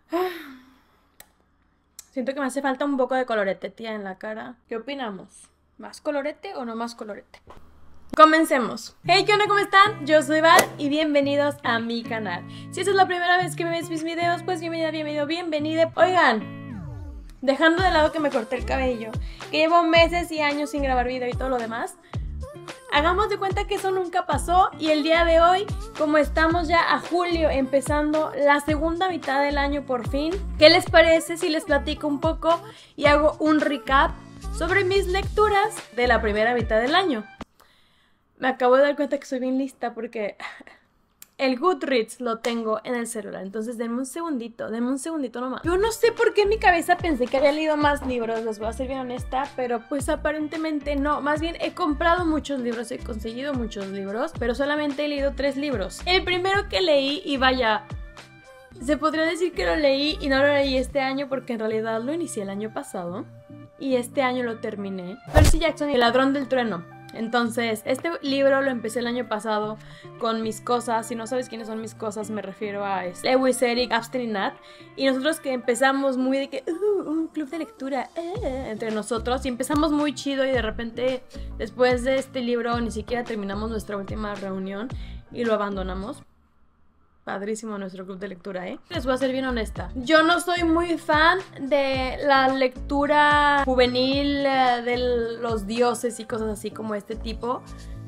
Siento que me hace falta un poco de colorete, tía, en la cara. ¿Qué opinamos? ¿Más colorete o no más colorete? Comencemos. Hey, ¿qué onda? ¿Cómo están? Yo soy Val y bienvenidos a mi canal. Si esta es la primera vez que me ves mis videos, pues bienvenida, bienvenido, bienvenida. Oigan, dejando de lado que me corté el cabello, que llevo meses y años sin grabar video y todo lo demás, hagamos de cuenta que eso nunca pasó. Y el día de hoy, como estamos ya a julio, empezando la segunda mitad del año por fin, ¿qué les parece si les platico un poco y hago un recap sobre mis lecturas de la primera mitad del año? Me acabo de dar cuenta que soy bien lista porque el Goodreads lo tengo en el celular. Entonces denme un segundito nomás. Yo no sé por qué en mi cabeza pensé que había leído más libros, les voy a ser bien honesta, pero pues aparentemente no. Más bien he comprado muchos libros, he conseguido muchos libros, pero solamente he leído 3 libros. El primero que leí, y vaya, se podría decir que lo leí y no lo leí este año porque en realidad lo inicié el año pasado y este año lo terminé. Percy Jackson y el ladrón del trueno. Entonces, este libro lo empecé el año pasado con mis cosas. Si no sabes quiénes son mis cosas, me refiero a Lewis, Eric, Absten y Nat. Y nosotros que empezamos muy de que un club de lectura entre nosotros, y empezamos muy chido, y de repente después de este libro ni siquiera terminamos nuestra última reunión y lo abandonamos. Padrísimo nuestro club de lectura, ¿eh? Les voy a ser bien honesta. Yo no soy muy fan de la lectura juvenil de los dioses y cosas así como este tipo.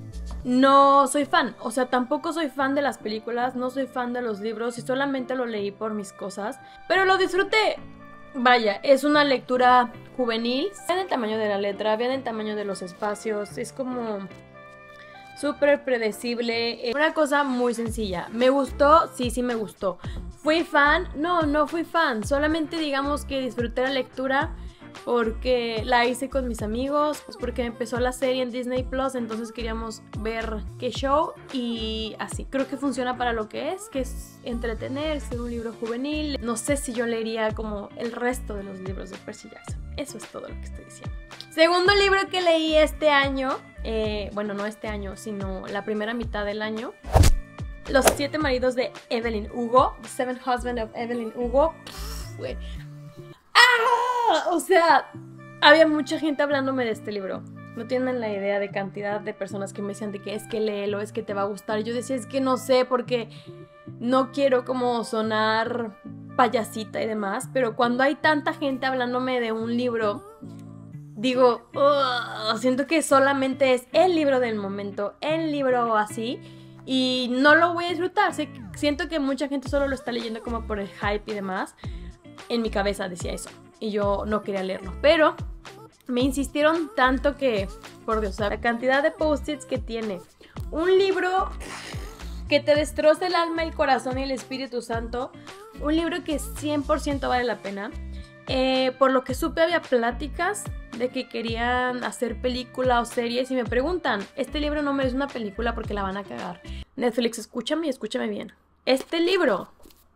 No soy fan. O sea, tampoco soy fan de las películas, no soy fan de los libros y solamente lo leí por mis cosas. Pero lo disfruté. Vaya, es una lectura juvenil. Vean el tamaño de la letra, vean el tamaño de los espacios. Es como súper predecible, una cosa muy sencilla. ¿Me gustó? Sí me gustó. ¿Fui fan? No fui fan. Solamente digamos que disfruté la lectura porque la hice con mis amigos, pues porque empezó la serie en Disney Plus, entonces queríamos ver qué show y así. Creo que funciona para lo que es entretener, ser un libro juvenil. No sé si yo leería como el resto de los libros de Percy Jackson. Eso es todo lo que estoy diciendo. Segundo libro que leí este año, bueno, no este año, sino la primera mitad del año, Los 7 maridos de Evelyn Hugo, The Seven Husbands of Evelyn Hugo. O sea, había mucha gente hablándome de este libro. No tienen la idea de cantidad de personas que me decían de que es que léelo, es que te va a gustar. Yo decía, es que no sé, porque no quiero como sonar payasita y demás, pero cuando hay tanta gente hablándome de un libro, digo, siento que solamente es el libro del momento, el libro así, y no lo voy a disfrutar. Siento que mucha gente solo lo está leyendo como por el hype y demás. En mi cabeza decía eso, y yo no quería leerlo, pero me insistieron tanto que, por Dios, la cantidad de post-its que tiene. Un libro que te destroza el alma, el corazón y el Espíritu Santo. Un libro que 100% vale la pena. Por lo que supe, había pláticas de que querían hacer película o series y me preguntan, este libro no merece una película porque la van a cagar. Netflix, escúchame y escúchame bien. Este libro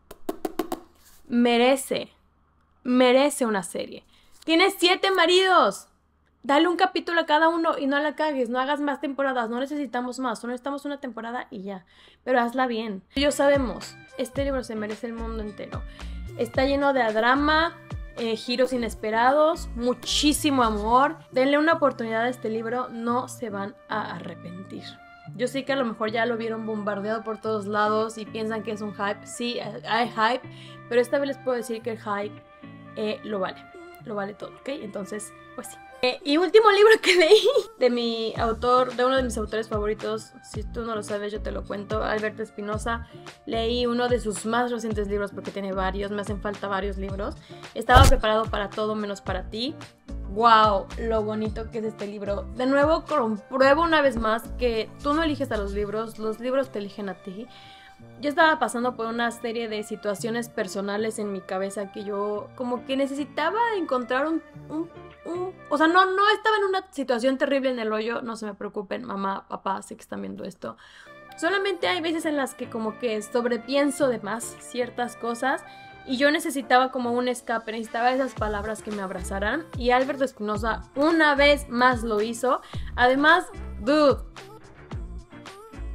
merece una serie. Tienes 7 maridos. Dale un capítulo a cada uno y no la cagues. No hagas más temporadas. No necesitamos más. Solo necesitamos una temporada y ya. Pero hazla bien. Ellos sabemos. Este libro se merece el mundo entero. Está lleno de drama, giros inesperados, muchísimo amor. Denle una oportunidad a este libro. No se van a arrepentir. Yo sé que a lo mejor ya lo vieron bombardeado por todos lados y piensan que es un hype. Sí, hay hype. Pero esta vez les puedo decir que el hype lo vale todo, ¿ok? Entonces, pues sí. Y último libro que leí de mi autor, de uno de mis autores favoritos, si tú no lo sabes yo te lo cuento, Alberto Espinosa. Leí uno de sus más recientes libros porque tiene varios, me hacen falta varios libros. Estaba preparado para todo menos para ti. ¡Wow! Lo bonito que es este libro. De nuevo compruebo una vez más que tú no eliges a los libros te eligen a ti. Yo estaba pasando por una serie de situaciones personales en mi cabeza que yo como que necesitaba encontrar o sea, no estaba en una situación terrible en el hoyo, no se me preocupen, mamá, papá, sé que están viendo esto. Solamente hay veces en las que como que sobrepienso de más ciertas cosas y yo necesitaba como un escape, necesitaba esas palabras que me abrazaran y Alberto Espinosa una vez más lo hizo. Además, dude,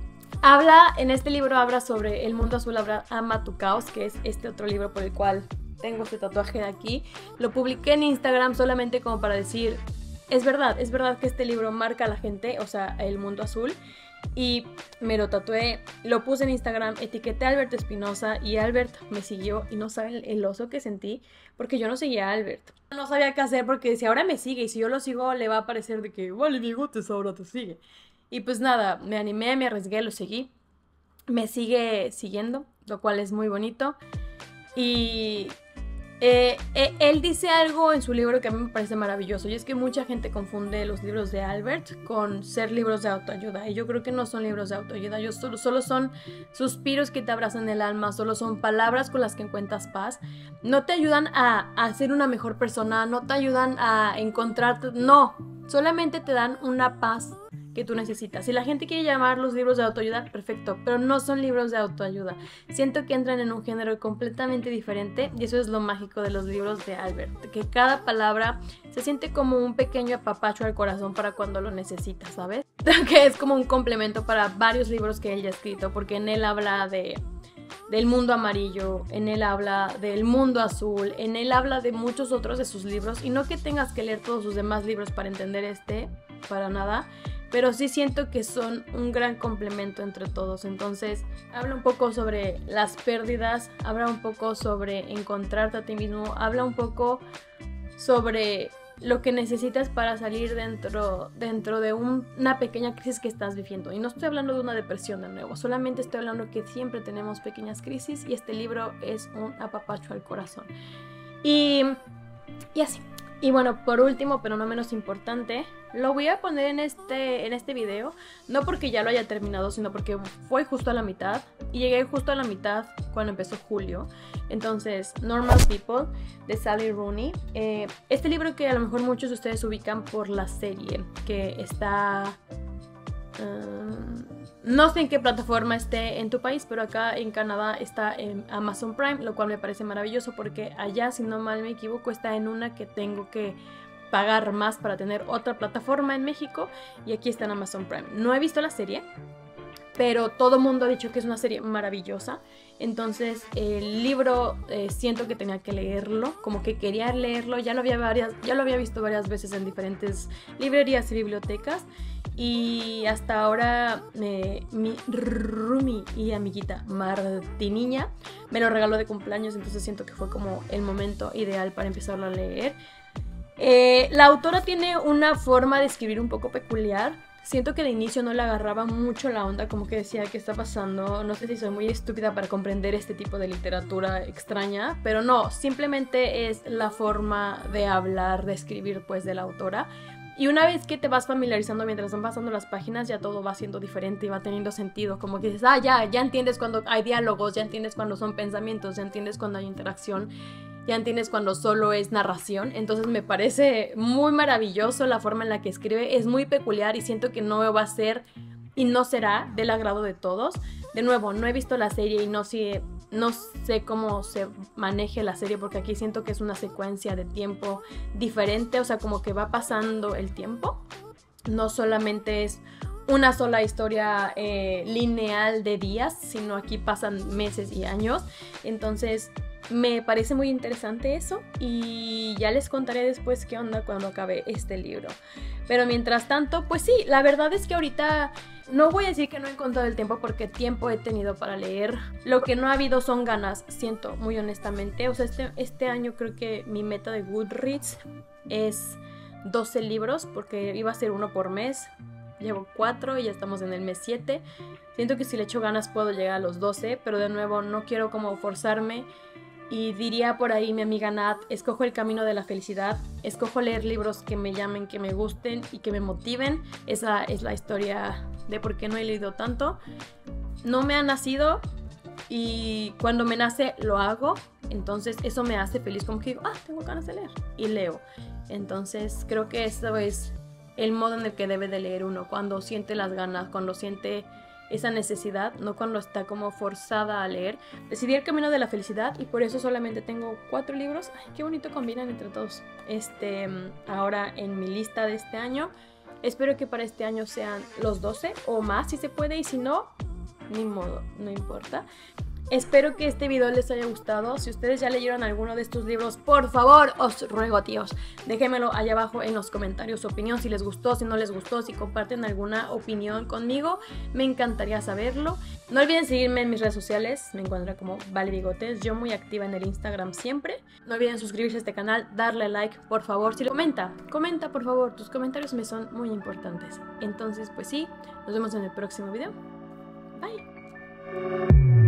en este libro habla sobre El mundo azul ama tu caos, que es este otro libro por el cual tengo este tatuaje de aquí. Lo publiqué en Instagram solamente como para decir, es verdad que este libro marca a la gente, o sea, el mundo azul. Y me lo tatué, lo puse en Instagram, etiqueté a Albert Espinosa y Albert me siguió y no saben el oso que sentí porque yo no seguía a Albert. No sabía qué hacer porque si ahora me sigue y si yo lo sigo le va a parecer de que, vale, bigotes, ahora te sigue. Y pues nada, me animé, me arriesgué, lo seguí. Me sigue siguiendo, lo cual es muy bonito. Y él dice algo en su libro que a mí me parece maravilloso, y es que mucha gente confunde los libros de Albert con ser libros de autoayuda, y yo creo que no son libros de autoayuda, solo son suspiros que te abrazan el alma, solo son palabras con las que encuentras paz. No te ayudan a ser una mejor persona, no te ayudan a encontrarte, no, solamente te dan una paz que tú necesitas. Si la gente quiere llamar los libros de autoayuda, perfecto, pero no son libros de autoayuda. Siento que entran en un género completamente diferente y eso es lo mágico de los libros de Albert, que cada palabra se siente como un pequeño apapacho al corazón para cuando lo necesitas, ¿sabes? Que es como un complemento para varios libros que él ya ha escrito, porque en él habla del mundo amarillo, en él habla del mundo azul, en él habla de muchos otros de sus libros, y no que tengas que leer todos sus demás libros para entender este, para nada, pero sí siento que son un gran complemento entre todos. Entonces habla un poco sobre las pérdidas, habla un poco sobre encontrarte a ti mismo, habla un poco sobre lo que necesitas para salir dentro de una pequeña crisis que estás viviendo. Y no estoy hablando de una depresión de nuevo, solamente estoy hablando que siempre tenemos pequeñas crisis y este libro es un apapacho al corazón. Y así. Y bueno, por último, pero no menos importante, lo voy a poner en este video, no porque ya lo haya terminado, sino porque fue justo a la mitad, y llegué justo a la mitad cuando empezó julio. Entonces, Normal People, de Sally Rooney. Este libro que a lo mejor muchos de ustedes ubican por la serie, que está... no sé en qué plataforma esté en tu país, pero acá en Canadá está en Amazon Prime, lo cual me parece maravilloso porque allá, si no mal me equivoco, está en una que tengo que pagar más para tener otra plataforma en México, y aquí está en Amazon Prime. No he visto la serie, pero todo el mundo ha dicho que es una serie maravillosa. Entonces el libro siento que tenía que leerlo, como que quería leerlo, ya lo había visto varias veces en diferentes librerías y bibliotecas, y hasta ahora mi roomie y amiguita Martiniña me lo regaló de cumpleaños, entonces siento que fue como el momento ideal para empezarlo a leer. La autora tiene una forma de escribir un poco peculiar. Siento que de inicio no le agarraba mucho la onda, como que decía, ¿qué está pasando? No sé si soy muy estúpida para comprender este tipo de literatura extraña, pero no, simplemente es la forma de hablar, de escribir, pues, de la autora. Y una vez que te vas familiarizando mientras van pasando las páginas, ya todo va siendo diferente y va teniendo sentido, como que dices, ya entiendes cuando hay diálogos, ya entiendes cuando son pensamientos, ya entiendes cuando hay interacción, ya entiendes cuando solo es narración. Entonces me parece muy maravilloso la forma en la que escribe, es muy peculiar y siento que no va a ser y no será del agrado de todos. De nuevo, no he visto la serie y no sé cómo se maneje la serie, porque aquí siento que es una secuencia de tiempo diferente, o sea, como que va pasando el tiempo, no solamente es una sola historia lineal de días, sino aquí pasan meses y años. Entonces me parece muy interesante eso, y ya les contaré después qué onda cuando acabe este libro. Pero mientras tanto, pues sí, la verdad es que ahorita no voy a decir que no he encontrado el tiempo, porque tiempo he tenido para leer. Lo que no ha habido son ganas, siento, muy honestamente. O sea, este año creo que mi meta de Goodreads es 12 libros, porque iba a ser uno por mes. Llevo 4 y ya estamos en el mes 7. Siento que si le echo ganas puedo llegar a los 12, pero de nuevo no quiero como forzarme. Y diría por ahí mi amiga Nat, escojo el camino de la felicidad, escojo leer libros que me llamen, que me gusten y que me motiven. Esa es la historia de por qué no he leído tanto. No me ha nacido y cuando me nace lo hago, entonces eso me hace feliz, como que digo, tengo ganas de leer y leo. Entonces creo que eso es el modo en el que debe de leer uno, cuando siente las ganas, cuando siente esa necesidad, no cuando está como forzada a leer. Decidí el camino de la felicidad y por eso solamente tengo 4 libros. Ay, qué bonito combinan entre todos. Ahora en mi lista de este año. Espero que para este año sean los 12 o más si se puede, y si no, ni modo, no importa. Espero que este video les haya gustado. Si ustedes ya leyeron alguno de estos libros, por favor, os ruego, tíos, déjenmelo allá abajo en los comentarios su opinión, si les gustó, si no les gustó, si comparten alguna opinión conmigo, me encantaría saberlo. No olviden seguirme en mis redes sociales, me encuentran como Vale Bigotes, yo muy activa en el Instagram siempre. No olviden suscribirse a este canal, darle like, por favor. Si comenta por favor, tus comentarios me son muy importantes. Entonces, pues sí, nos vemos en el próximo video. Bye.